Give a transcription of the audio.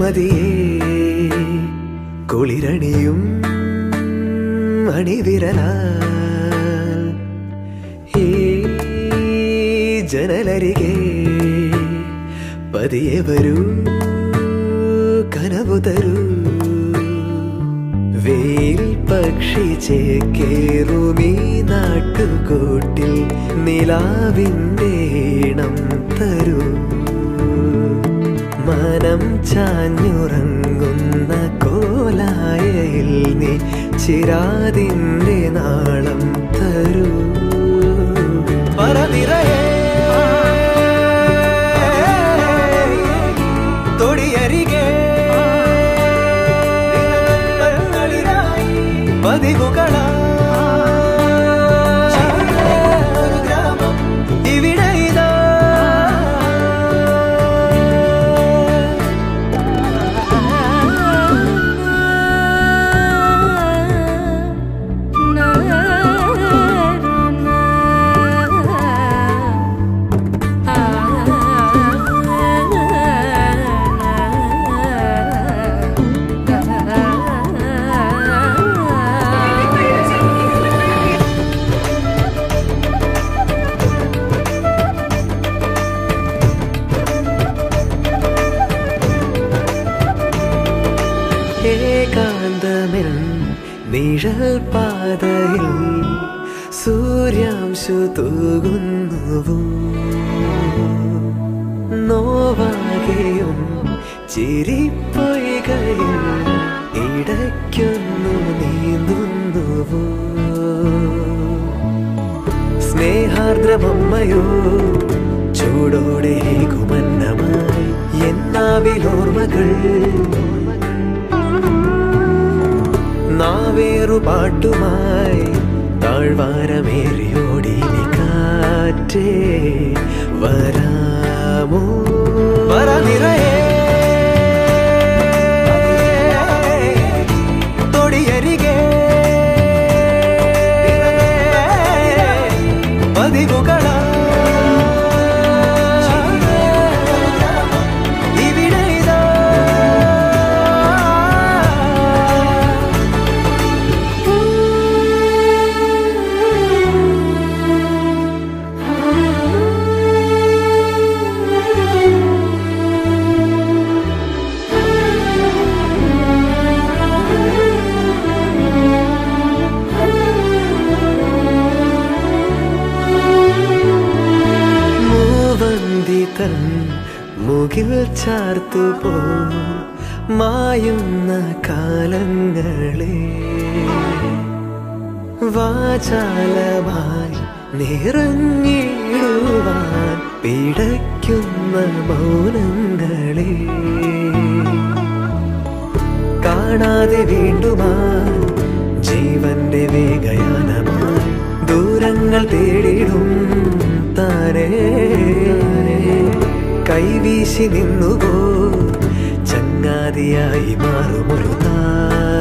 മതിയേ കുളിരണിയും അണിവിരലാൽ ഈ ജനലരികെ പതിയെ വരൂ കനവു തരൂ വെയിൽ പക്ഷി ചേക്കേറുമീ നാട്ടുകൂട്ടിൽ നിലാവിൻ്റെ ഈണം തരൂ മനം ചാഞ്ഞുറങ്ങുന്ന കോലായയിൽ നീ ചിരാതിൻ്റെ നാളം തരൂ പറനിറയേ തൊടിയരികെ പതിവുകള ഇവിടെ ഇതാ ഏകാന്തമെൻ നിഴൽ പാതയിൽ സൂര്യാംശു തൂകുന്നുവോ നോവാകെയും ചിരിപ്പൊയ്കയിൽ ഇടയ്ക്കൊന്നു നീന്തുന്നുവോ സ്നേഹാർദ്രമമ്മയോ ചൂടോടെ കുമന്നമായി എന്നാവിലോർമ്മകൾ നാവേറു പാട്ടുമായി താഴ്വാരമേറിയോടി കാറ്റേ വരാമോ പറനിറയേ തൊടിയരികെ പതിവുകള മുകിൽ ചാർത്തുപോ മായുന്ന കാലങ്ങളെ വാചാലമായി നിറഞ്ഞിടുവാൻ പിടയ്ക്കുന്ന മൗനങ്ങളെ കാണാതെ വീണ്ടുമാ ജീവന്റെ വേഗയാനമായി ദൂരങ്ങൾ തേടിടും താനേ കൈവീശി നിന്നുവോ ചങ്ങാതിയായി മാറുമൊരു താരം